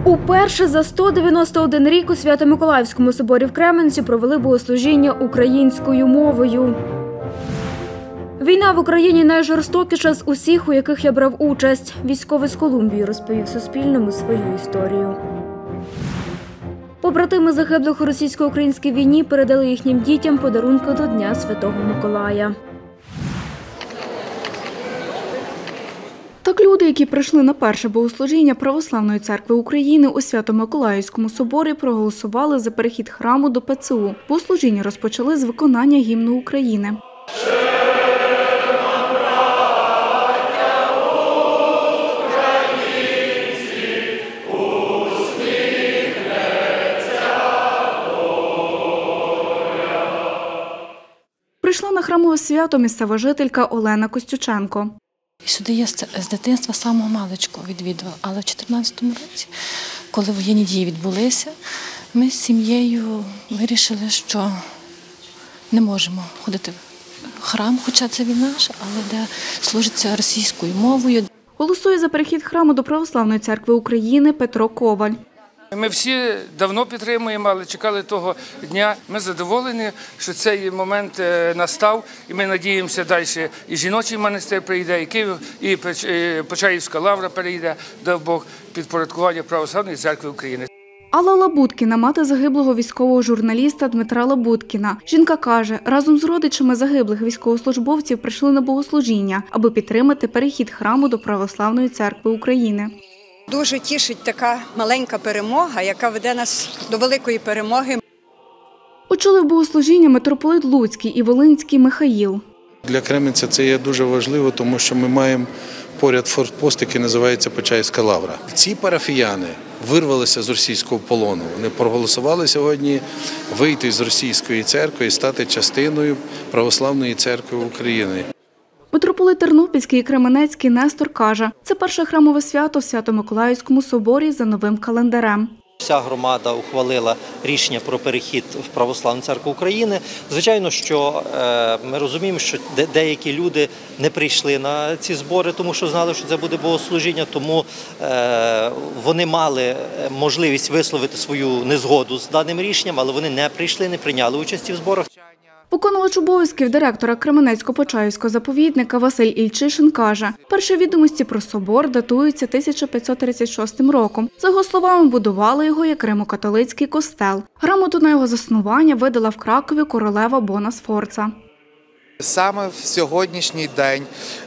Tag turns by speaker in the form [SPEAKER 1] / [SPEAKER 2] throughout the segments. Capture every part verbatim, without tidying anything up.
[SPEAKER 1] Уперше за сто дев'яносто один рік у Свято-Миколаївському соборі в Кременці провели богослужіння українською мовою. Війна в Україні найжорстокіша з усіх, у яких я брав участь. Військовий з Колумбії розповів Суспільному свою історію. Побратими загиблих у російсько-українській війні передали їхнім дітям подарунки до Дня Святого Миколая. Так люди, які прийшли на перше богослужіння Православної церкви України у Свято-Миколаївському соборі, проголосували за перехід храму до ПЦУ. Богослужіння розпочали з виконання гімну України. Прийшла на храмове свято місцева жителька Олена Костюченко.
[SPEAKER 2] Сюди я з дитинства самого маличку відвідувала, але в дві тисячі чотирнадцятому році, коли воєнні дії відбулися, ми з сім'єю вирішили, що не можемо ходити в храм, хоча це він наш, але де служиться російською мовою.
[SPEAKER 1] Голосує за перехід храму до Православної церкви України Петро Коваль.
[SPEAKER 3] Ми всі давно підтримуємо, але чекали того дня. Ми задоволені, що цей момент настав, і ми надіємося далі. І жіночий монастир прийде, і Київ, і Почаївська лавра перейде, дай Бог, підпорядкування Православної церкви України.
[SPEAKER 1] Алла Лабуткіна – мати загиблого військового журналіста Дмитра Лабуткіна. Жінка каже, разом з родичами загиблих військовослужбовців прийшли на богослужіння, аби підтримати перехід храму до Православної церкви України.
[SPEAKER 4] Дуже тішить така маленька перемога, яка веде нас до великої перемоги.
[SPEAKER 1] Очолив богослужіння митрополит Луцький і Волинський Михаїл.
[SPEAKER 5] Для Кременця це є дуже важливо, тому що ми маємо поряд форпост, який називається Почаївська лавра. Ці парафіяни вирвалися з російського полону. Вони проголосували сьогодні вийти з російської церкви і стати частиною Православної церкви України.
[SPEAKER 1] Митрополит Тернопільський і Кременецький Нестор каже, це перше храмове свято в Свято-Миколаївському соборі за новим календарем.
[SPEAKER 6] Вся громада ухвалила рішення про перехід в Православну церкву України. Звичайно, що ми розуміємо, що деякі люди не прийшли на ці збори, тому що знали, що це буде богослужіння, тому вони мали можливість висловити свою незгоду з даним рішенням, але вони не прийшли, не прийняли участі в зборах.
[SPEAKER 1] Виконувач обов'язків директора Кременецько-Почаївського заповідника Василь Ільчишин каже, перші відомості про собор датуються тисяча п'ятсот тридцять шостим роком. За його словами, будували його як римо-католицький костел. Грамоту на його заснування видала в Кракові королева Бона Сфорца.
[SPEAKER 7] Саме в сьогоднішній день,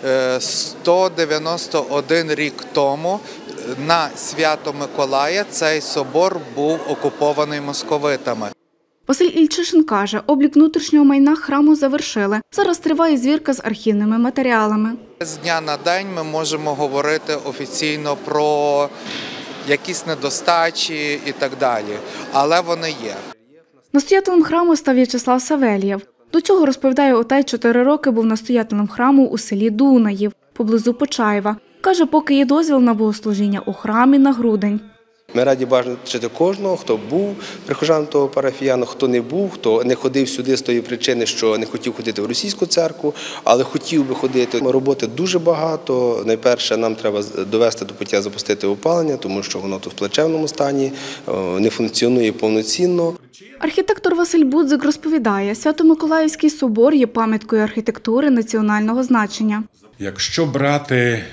[SPEAKER 7] сто дев'яносто один рік тому, на свято Миколая цей собор був окупований московитами.
[SPEAKER 1] Василь Ільчишин каже, облік внутрішнього майна храму завершили. Зараз триває звірка з архівними матеріалами.
[SPEAKER 7] З дня на день ми можемо говорити офіційно про якісь недостачі і так далі, але вони є.
[SPEAKER 1] Настоятелем храму став В'ячеслав Савельєв. До цього, розповідає отець, чотири роки був настоятелем храму у селі Дунаїв, поблизу Почаєва. Каже, поки є дозвіл на богослужіння у храмі на грудень.
[SPEAKER 8] Ми раді бачити кожного, хто був прихожаном того парафіяну, хто не був, хто не ходив сюди з тої причини, що не хотів ходити в російську церкву, але хотів би ходити. Роботи дуже багато. Найперше, нам треба довести до пуття, запустити опалення, тому що воно тут в плачевному стані, не функціонує повноцінно.
[SPEAKER 1] Архітектор Василь Будзик розповідає, Свято-Миколаївський собор є пам'яткою архітектури національного значення.
[SPEAKER 9] Якщо брати,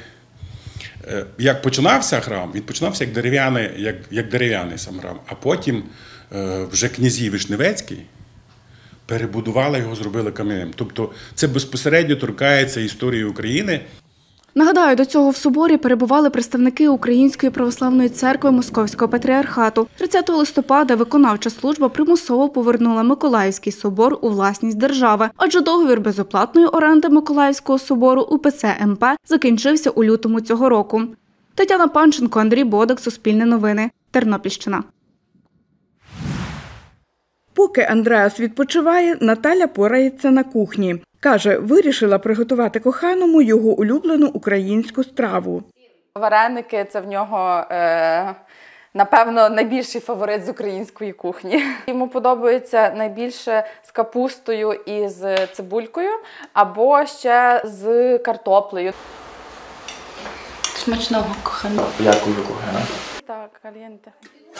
[SPEAKER 9] як починався храм, він починався як дерев'яний, як, як дерев'яний сам храм, а потім вже князі Вишневецькі перебудували його, зробили кам'яним. Тобто це безпосередньо торкається історії України.
[SPEAKER 1] Нагадаю, до цього в соборі перебували представники Української православної церкви Московського патріархату. тридцятого листопада виконавча служба примусово повернула Миколаївський собор у власність держави, адже договір безоплатної оренди Миколаївського собору УПЦ ем пе закінчився у лютому цього року. Тетяна Панченко, Андрій Бодак, Суспільне новини, Тернопільщина.
[SPEAKER 10] Поки Андреас відпочиває, Наталя порається на кухні. Каже, вирішила приготувати коханому його улюблену українську страву.
[SPEAKER 11] Вареники – це в нього, е, напевно, найбільший фаворит з української кухні. Йому подобається найбільше з капустою і з цибулькою, або ще з картоплею.
[SPEAKER 2] Смачного, кохана.
[SPEAKER 12] Дякую, кохана.
[SPEAKER 11] Так, калієнте.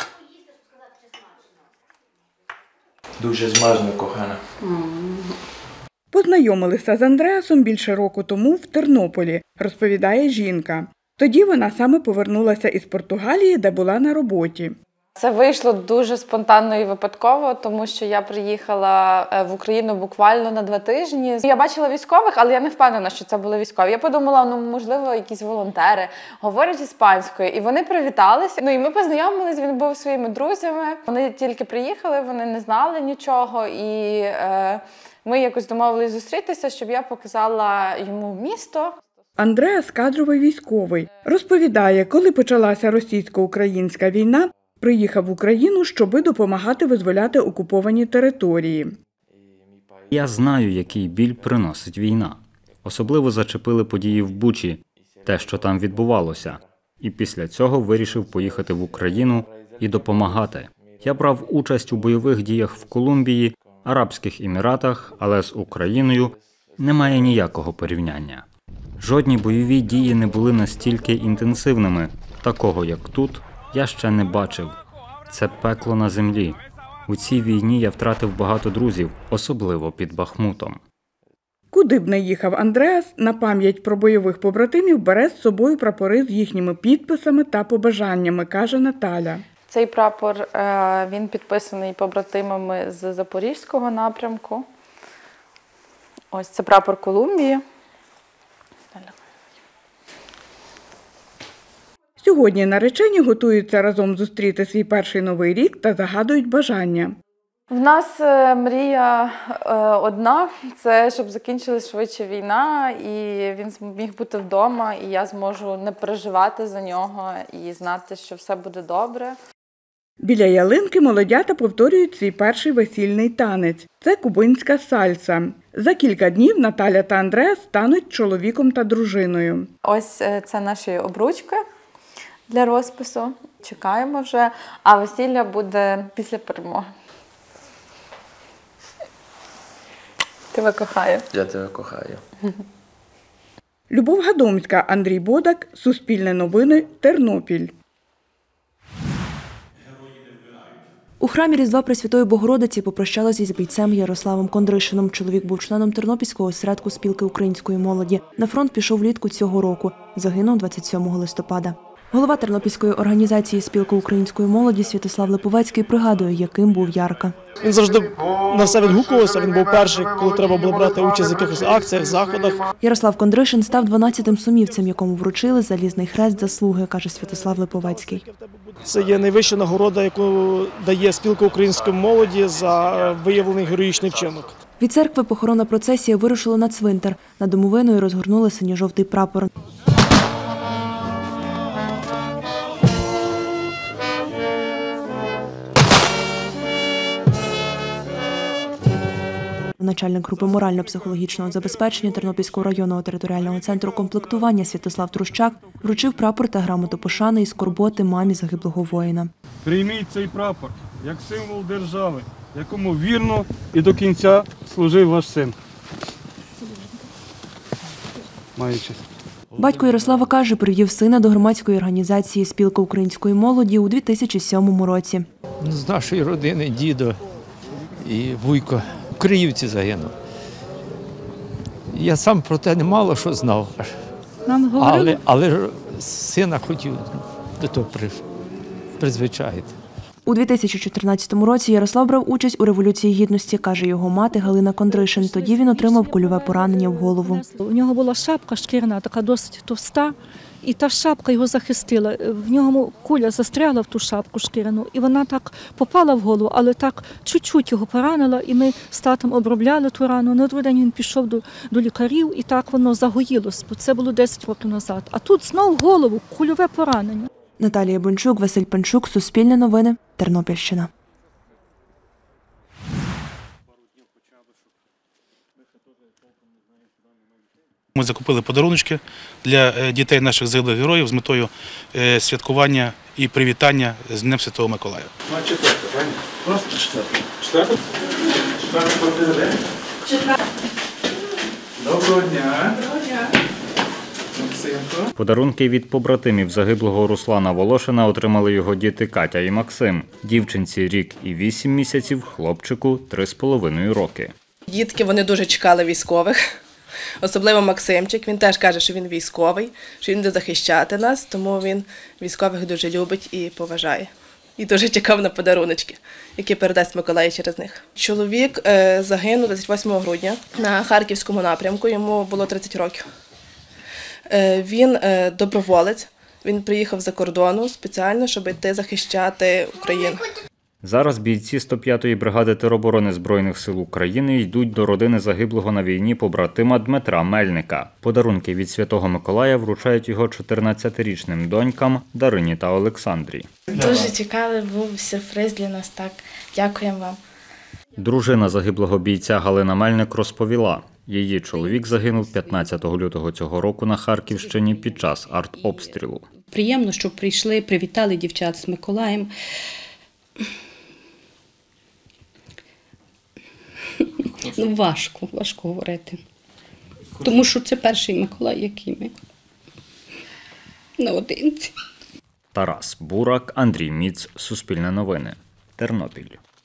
[SPEAKER 12] Дуже смачно, кохана.
[SPEAKER 10] Познайомилися з Андреасом більше року тому в Тернополі, розповідає жінка. Тоді вона саме повернулася із Португалії, де була на роботі.
[SPEAKER 11] Це вийшло дуже спонтанно і випадково, тому що я приїхала в Україну буквально на два тижні. Я бачила військових, але я не впевнена, що це були військові. Я подумала, ну, можливо, якісь волонтери говорять іспанською. І вони привіталися. Ну, і ми познайомились, він був зі своїми друзями. Вони тільки приїхали, вони не знали нічого. І е, ми якось домовились зустрітися, щоб я показала йому місто.
[SPEAKER 10] Андреас – кадровий військовий. Розповідає, коли почалася російсько-українська війна, приїхав в Україну, щоби допомагати визволяти окуповані території.
[SPEAKER 13] Я знаю, який біль приносить війна. Особливо зачепили події в Бучі, те, що там відбувалося. І після цього вирішив поїхати в Україну і допомагати. Я брав участь у бойових діях в Колумбії, Арабських Еміратах, але з Україною немає ніякого порівняння. Жодні бойові дії не були настільки інтенсивними. Такого, як тут, я ще не бачив. Це пекло на землі. У цій війні я втратив багато друзів, особливо під Бахмутом.
[SPEAKER 10] Куди б не їхав Андреас, на пам'ять про бойових побратимів бере з собою прапори з їхніми підписами та побажаннями, каже Наталя.
[SPEAKER 11] Цей прапор, він підписаний побратимами з Запорізького напрямку. Ось це прапор Колумбії.
[SPEAKER 10] Сьогодні наречені готуються разом зустріти свій перший новий рік та загадують бажання.
[SPEAKER 11] В нас мрія одна – це щоб закінчилась швидше війна, і він зміг бути вдома, і я зможу не переживати за нього і знати, що все буде добре.
[SPEAKER 10] Біля ялинки молодята повторюють свій перший весільний танець. Це кубинська сальса. За кілька днів Наталя та Андреас стануть чоловіком та дружиною.
[SPEAKER 11] Ось це наші обручки для розпису. Чекаємо вже, а весілля буде після перемоги. Тебе кохаю.
[SPEAKER 12] Я тебе кохаю.
[SPEAKER 10] Любов Гадомська, Андрій Бодак, Суспільне новини, Тернопіль.
[SPEAKER 14] У храмі Різдва Пресвятої Богородиці попрощалися із бійцем Ярославом Кондришином. Чоловік був членом Тернопільського осередку спілки української молоді. На фронт пішов влітку цього року. Загинув двадцять сьомого листопада. Голова Тернопільської організації спілки української молоді Святослав Липовецький пригадує, яким був Ярка.
[SPEAKER 15] Він завжди на все відгукувався, він був перший, коли треба було брати участь в якихось акціях, заходах.
[SPEAKER 14] Ярослав Кондришин став дванадцятим сумівцем, якому вручили залізний хрест заслуги, каже Святослав Липовецький.
[SPEAKER 15] Це є найвища нагорода, яку дає спілка української молоді за виявлений героїчний вчинок.
[SPEAKER 14] Від церкви похоронна процесія вирушила на цвинтар. Над домовиною розгорнули синьо-жовтий прапор. Начальник групи морально-психологічного забезпечення Тернопільського районного територіального центру комплектування Святослав Трущак вручив прапор та грамоту пошани і скорботи мамі загиблого воїна.
[SPEAKER 16] Прийміть цей прапор як символ держави, якому вірно і до кінця служив ваш син. Маю честь.
[SPEAKER 14] Батько Ярослава каже, привів сина до громадської організації «Спілка української молоді» у дві тисячі сьомому році.
[SPEAKER 17] З нашої родини дідо і вуйко в Криївці загинув. Я сам про те не мало що знав, але, але сина хотів до того призвичаїти.
[SPEAKER 14] У дві тисячі чотирнадцятому році Ярослав брав участь у Революції Гідності, каже його мати Галина Кондришин. Тоді він отримав кульове поранення в голову.
[SPEAKER 18] У нього була шапка шкіряна, така досить товста, і та шапка його захистила. В нього куля застрягла в ту шапку шкіряну, і вона так попала в голову, але так чуть-чуть його поранила, і ми з татом обробляли ту рану. На другий день він пішов до, до лікарів, і так воно загоїлось, бо це було десять років назад. А тут знов в голову кульове поранення.
[SPEAKER 14] Наталія Бончук, Василь Панчук, Суспільне новини, Тернопільщина.
[SPEAKER 19] Ми закупили подарунки для дітей наших загиблих героїв з метою святкування і привітання з Днем Святого Миколая.
[SPEAKER 20] Ну, а четверта, правильно? Просто четверта. Четверта? Четверта квартира де? Четверта. Доброго дня. Доброго дня. Максим.
[SPEAKER 13] Подарунки від побратимів загиблого Руслана Волошина отримали його діти Катя і Максим. Дівчинці рік і вісім місяців, хлопчику три з половиною роки.
[SPEAKER 21] Дітки, вони дуже чекали військових. Особливо Максимчик, він теж каже, що він військовий, що він буде захищати нас, тому він військових дуже любить і поважає. І дуже чекав на подаруночки, які передасть Миколай через них. Чоловік е, загинув двадцять восьмого грудня на Харківському напрямку, йому було тридцять років. Е, він е, доброволець, він приїхав за кордону спеціально, щоб йти захищати Україну.
[SPEAKER 13] Зараз бійці сто п'ятої бригади тероборони Збройних сил України йдуть до родини загиблого на війні побратима Дмитра Мельника. Подарунки від Святого Миколая вручають його чотирнадцятирічним донькам Дарині та Олександрі.
[SPEAKER 22] Дуже чекали, був сюрприз для нас, так. Дякуємо вам.
[SPEAKER 13] Дружина загиблого бійця Галина Мельник розповіла, її чоловік загинув п'ятнадцятого лютого цього року на Харківщині під час артобстрілу.
[SPEAKER 23] Приємно, що прийшли, привітали дівчат з Миколаєм. Ну, важко, важко говорити. Тому що це перший Миколай, який ми наодинці.
[SPEAKER 13] Тарас Бурак, Андрій Міц, Суспільне новини, Тернопіль.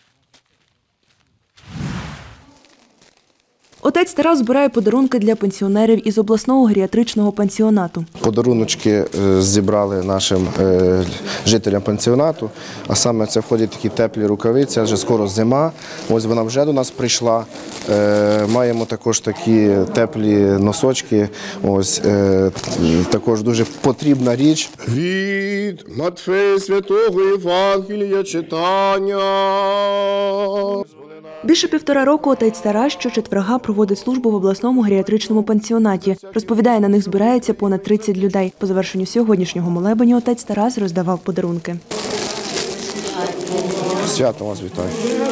[SPEAKER 14] Отець Тарас збирає подарунки для пенсіонерів із обласного геріатричного пансіонату.
[SPEAKER 24] Подаруночки зібрали нашим жителям пансіонату, а саме це входять такі теплі рукавиці, адже скоро зима, ось вона вже до нас прийшла. Маємо також такі теплі носочки, ось також дуже потрібна річ.
[SPEAKER 25] Від Матфея Святого Євангелія читання.
[SPEAKER 14] Більше півтора року отець Тарас щочетверга проводить службу в обласному геріатричному пансіонаті. Розповідає, на них збирається понад тридцять людей. По завершенню сьогоднішнього молебеню отець Тарас роздавав подарунки.
[SPEAKER 24] Свято вас вітаю.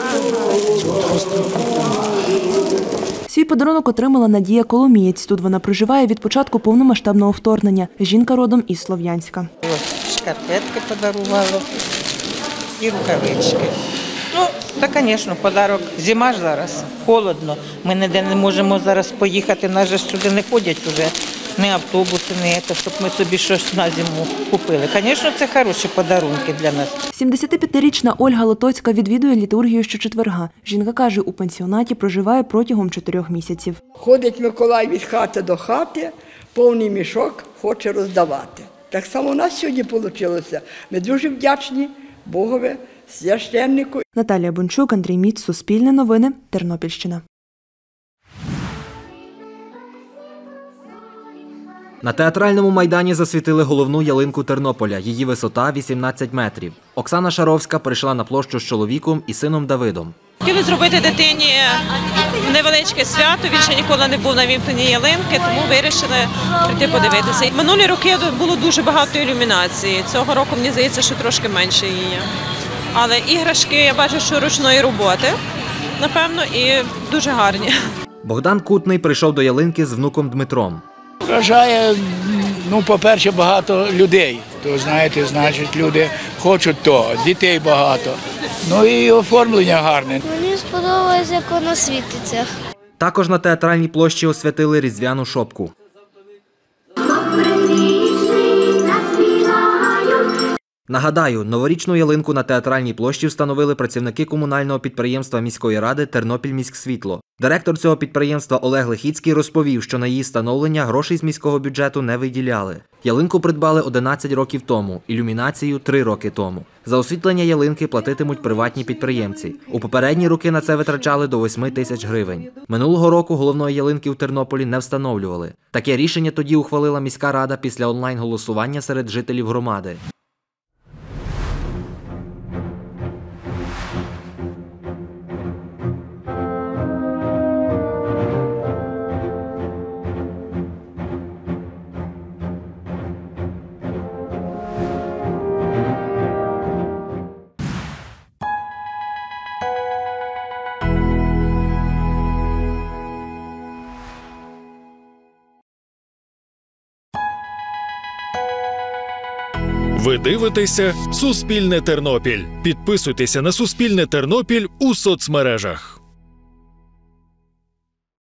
[SPEAKER 14] Свій подарунок отримала Надія Коломієць. Тут вона проживає від початку повномасштабного вторгнення. Жінка родом із Слов'янська.
[SPEAKER 26] Ось шкарпетки подарували і рукавички. Ну, та, звісно, подарок. Зима ж зараз, холодно. Ми ніде не можемо зараз поїхати, нас же сюди не ходять вже. Ні автобуси, ні те, щоб ми собі щось на зиму купили. Звісно, це хороші подарунки для нас.
[SPEAKER 14] сімдесятип'ятирічна Ольга Лотоцька відвідує літургію щочетверга. Жінка каже, у пансіонаті проживає протягом чотирьох місяців.
[SPEAKER 27] Ходить Миколай від хати до хати, повний мішок хоче роздавати. Так само у нас сьогодні вийшло. Ми дуже вдячні Богові, священнику.
[SPEAKER 14] Наталія Бончук, Андрій Міц, Суспільне новини, Тернопільщина.
[SPEAKER 28] На театральному майдані засвітили головну ялинку Тернополя. Її висота – вісімнадцять метрів. Оксана Шаровська прийшла на площу з чоловіком і сином Давидом.
[SPEAKER 29] Хотіли зробити дитині невеличке свято, він ще ніколи не був на вімкненні ялинки, тому вирішили прийти подивитися. Минулі роки було дуже багато ілюмінації, цього року, мені здається, що трошки менше її. Але іграшки, я бачу, що ручної роботи, напевно, і дуже гарні.
[SPEAKER 28] Богдан Кутний прийшов до ялинки з внуком Дмитром.
[SPEAKER 30] Вражає, ну, по-перше, багато людей. То, знаєте, значить, люди хочуть того, дітей багато. Ну і оформлення гарне.
[SPEAKER 31] Мені сподобалось, як воно світиться.
[SPEAKER 28] Також на театральній площі освятили різдвяну шопку. Нагадаю, новорічну ялинку на театральній площі встановили працівники комунального підприємства міської ради «Тернопільміськсвітло». Директор цього підприємства Олег Лихіцький розповів, що на її встановлення грошей з міського бюджету не виділяли. Ялинку придбали одинадцять років тому, ілюмінацію – три роки тому. За освітлення ялинки платитимуть приватні підприємці. У попередні роки на це витрачали до восьми тисяч гривень. Минулого року головної ялинки в Тернополі не встановлювали. Таке рішення тоді ухвалила міська рада після онлайн-голосування серед жителів громади.
[SPEAKER 32] Ви дивитеся «Суспільне Тернопіль». Підписуйтеся на «Суспільне Тернопіль» у соцмережах.